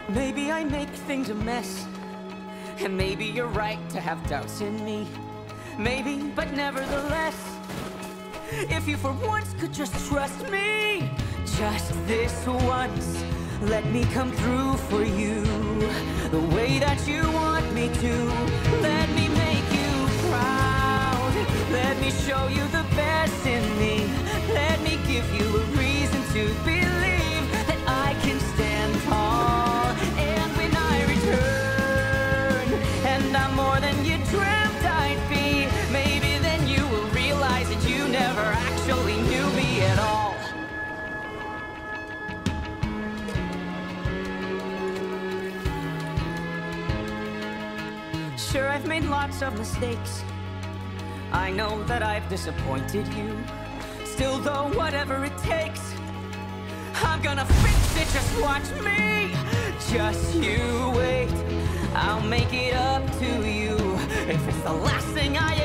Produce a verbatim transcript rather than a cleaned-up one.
Maybe I make things a mess, and maybe you're right to have doubts in me. Maybe, but nevertheless, if you for once could just trust me, just this once, let me come through for you the way that you want me to. Let me make you proud. Let me show you the best in me. Let me give you a reason to believe that I can stand tall. And when I return, and I'm more than you dreamt I'd be, maybe then you will realize that you never actually knew me at all. Sure, I've made lots of mistakes. I know that I've disappointed you. Still though, whatever it takes, I'm gonna fix it, just watch me. Just you wait, I'll make it up to you. If it's the last thing I